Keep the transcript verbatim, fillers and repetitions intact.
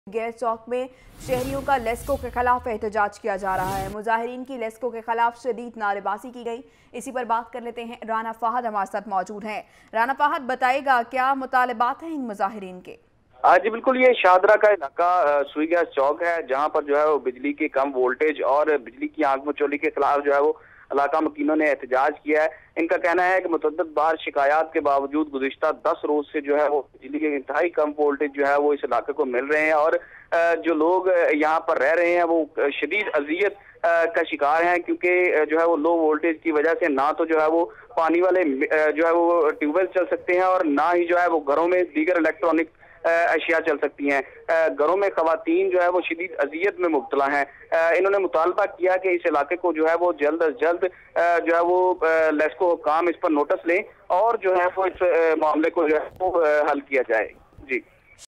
Gas चौक में शहरियों का लेस्को के खिलाफ एहतजाज किया जा रहा है। मुजाहिरीन की लेस्को के खिलाफ शदीद नारेबाजी की गई। इसी पर बात कर लेते हैं। राना फहद हमारे साथ मौजूद हैं। राना फहद, बताएगा क्या मुतालबात हैं इन मुजाहिरीन के? जी बिल्कुल, ये शाहदरा का इलाका सुई गैस चौक है, जहां पर जो है वो बिजली की कम वोल्टेज और बिजली की आंख मचोली के खिलाफ जो है वो इलाका मकीनों ने एहतजाज किया है। इनका कहना है कि मुतअद्दिद बार शिकायत के बावजूद गुज़िश्ता दस रोज से जो है वो बिजली के इंतहाई कम वोल्टेज जो है वो इस इलाके को मिल रहे हैं और जो लोग यहाँ पर रह रहे हैं वो शदीद अजियत का शिकार हैं, क्योंकि जो है वो लो वोल्टेज की वजह से ना तो जो है वो पानी वाले जो है वो ट्यूबवेल चल सकते हैं और ना ही जो है वो घरों में दीगर इलेक्ट्रॉनिक अशिया चल सकती हैं। घरों में खवातीन जो है वो शदीद अजियत में मुब्तला हैं। इन्होंने मुतालबा किया कि इस इलाके को जो है वो जल्द अज जल्द जो है वो लेस्को हुक्काम इस पर नोटिस लें और जो है वो इस मामले को जो है वो हल किया जाए।